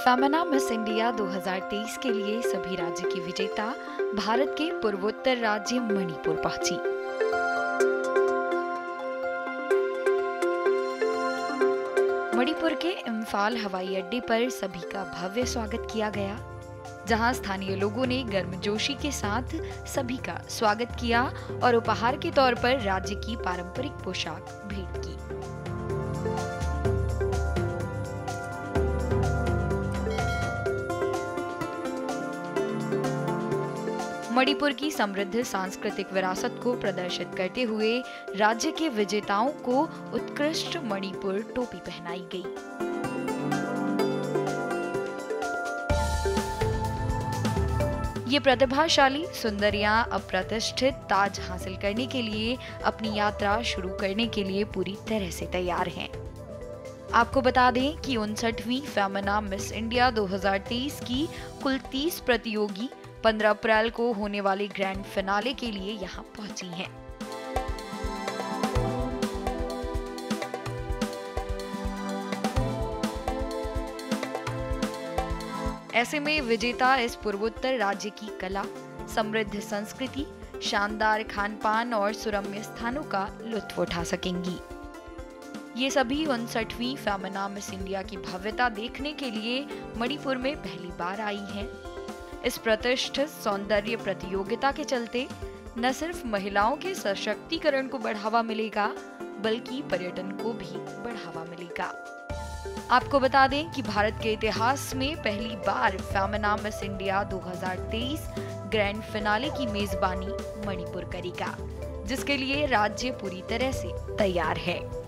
Femina miss India 2023 के लिए सभी राज्य की विजेता भारत के पूर्वोत्तर राज्य मणिपुर पहुंची। मणिपुर के इम्फाल हवाई अड्डे पर सभी का भव्य स्वागत किया गया, जहां स्थानीय लोगों ने गर्मजोशी के साथ सभी का स्वागत किया और उपहार के तौर पर राज्य की पारंपरिक पोशाक भेंट की। मणिपुर की समृद्ध सांस्कृतिक विरासत को प्रदर्शित करते हुए राज्य के विजेताओं को उत्कृष्ट मणिपुर टोपी पहनाई गई। ये प्रतिभाशाली सुंदरियां अप्रतिष्ठित ताज हासिल करने के लिए अपनी यात्रा शुरू करने के लिए पूरी तरह से तैयार हैं। आपको बता दें कि 59वीं फेमिना मिस इंडिया 2023 की कुल 30 प्रतियोगी 15 अप्रैल को होने वाले ग्रैंड फिनाले के लिए यहां पहुंची हैं। ऐसे में विजेता इस पूर्वोत्तर राज्य की कला, समृद्ध संस्कृति, शानदार खान-पान और सुरम्य स्थानों का लुत्फ उठा सकेंगी। ये सभी 59वीं फेमिना मिस इंडिया की भव्यता देखने के लिए मणिपुर में पहली बार आई हैं। इस प्रतिष्ठित सौंदर्य प्रतियोगिता के चलते न सिर्फ महिलाओं के सशक्तिकरण को बढ़ावा मिलेगा, बल्कि पर्यटन को भी बढ़ावा मिलेगा। आपको बता दें कि भारत के इतिहास में पहली बार Femina miss India 2023 grand finale की मेजबानी मणिपुर करेगा, जिसके लिए राज्य पूरी तरह से तैयार है।